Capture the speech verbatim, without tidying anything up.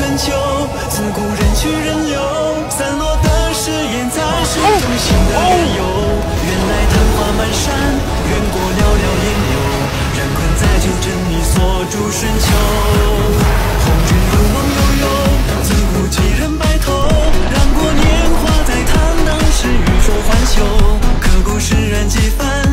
春秋，自古人去人留，散落的誓言才是忠心的缘由。原来昙花满山，远过寥寥烟柳，然困在九真你锁住春秋。红尘如梦悠悠，自古几人白头，让过年华在坦荡时欲说还休，刻骨释然几番。